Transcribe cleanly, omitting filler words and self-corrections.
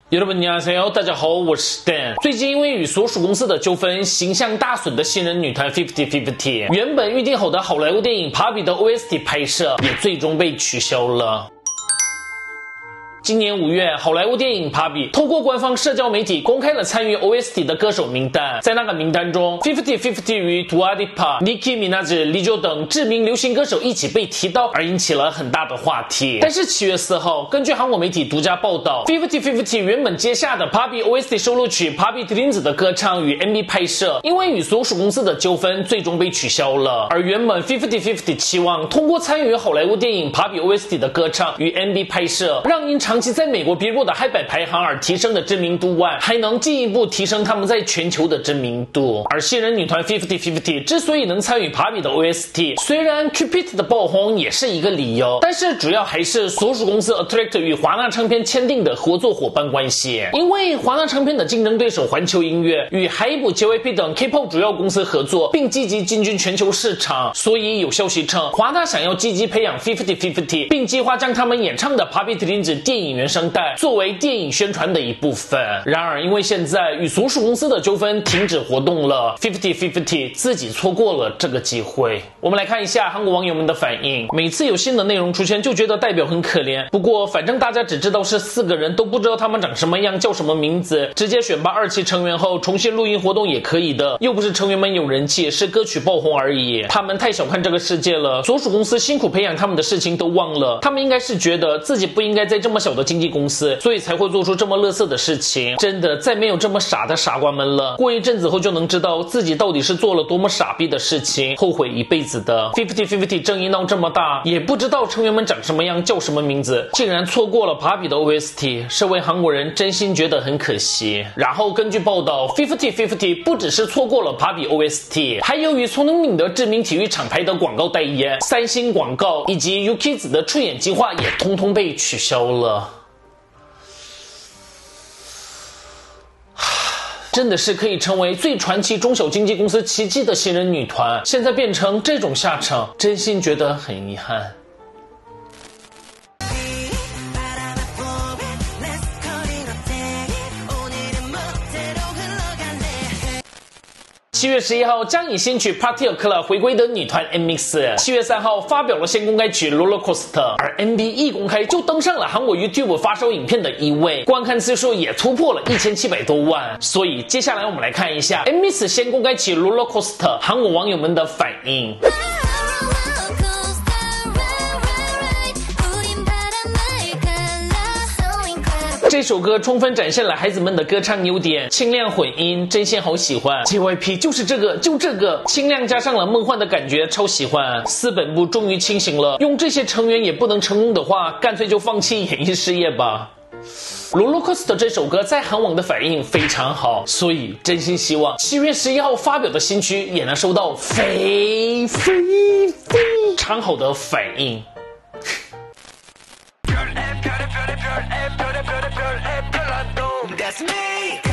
여러분 안녕하세요，大家好，我是 Dan。最近因为与所属公司的纠纷，形象大损的新人女团 50/50， 原本预定好的好莱坞电影《Barbie》的 OST 拍摄也最终被取消了。今年5月，好莱坞电影《Barbie》透过官方社交媒体公开了参与 OST 的歌手名单，在那个名单中 ，50/50 与 Dua Lipa、Nicki Minaj、Lizzo 等知名流行歌手一起被提到，而引起了很大的话题。但是7月4号，根据韩国媒体独家报道 ，50/50 原本接下的 Barbie OST 收录曲《Barbie Dreams》的歌唱与 MV 拍摄，因为与所属公司的纠纷，最终被取消了。而原本 50/50 期望通过参与好莱坞电影《Barbie》OST 的歌唱与 MV 拍摄，让因长期在美国 Billboard 的嗨百排行而提升的知名度外，还能进一步提升他们在全球的知名度。而新人女团 50/50 之所以能参与 Barbie 的 OST， 虽然 Cupid 的爆红也是一个理由，但是主要还是所属公司 Attract 与华纳唱片签订的合作伙伴关系。因为华纳唱片的竞争对手环球音乐与海普 JYP 等 K-pop 主要公司合作，并积极进军全球市场，所以有消息称华纳想要积极培养 50/50， 并计划将他们演唱的 Barbie Dreams 电影原声带作为电影宣传的一部分。然而因为现在与所属公司的纠纷停止活动了， 50/50 自己错过了这个机会。我们来看一下韩国网友们的反应。每次有新的内容出现就觉得代表很可怜，不过反正大家只知道是4个人，都不知道他们长什么样叫什么名字，直接选拔2期成员后重新录音活动也可以的，又不是成员们有人气，是歌曲爆红而已。他们太小看这个世界了，所属公司辛苦培养他们的事情都忘了，他们应该是觉得自己不应该在这么小的经纪公司，所以才会做出这么垃圾的事情。真的再没有这么傻的傻瓜们了，过一阵子后就能知道自己到底是做了多么傻逼的事情，后悔一辈子的。 50/50 争议闹这么大，也不知道成员们长什么样叫什么名字，竟然错过了 Barbie 的 OST， 身为韩国人真心觉得很可惜。然后根据报道 50/50 不只是错过了 Barbie OST， 还由于从能领得知名体育厂牌的广告代言、3星广告以及 UKIDS 的出演计划也通通被取消了。真的是可以成为最传奇中小经纪公司奇迹的新人女团，现在变成这种下场，真心觉得很遗憾。7月11号将以新曲 Party O'Clock 回归的女团 NMIXX， 7月3号发表了先公开曲 Roller Coaster， 而 MV 一公开就登上了韩国 YouTube 发烧影片的1位，观看次数也突破了1700多万。所以接下来我们来看一下 NMIXX 先公开曲 Roller Coaster 韩国网友们的反应。这首歌充分展现了孩子们的歌唱优点，清亮混音，真心好喜欢。JYP 就是这个，就这个，清亮加上了梦幻的感觉，超喜欢。4本部终于清醒了，用这些成员也不能成功的话，干脆就放弃演艺事业吧。Roller Coaster 这首歌在韩网的反应非常好，所以真心希望7月11号发表的新曲也能收到非常好的反应。 That's me.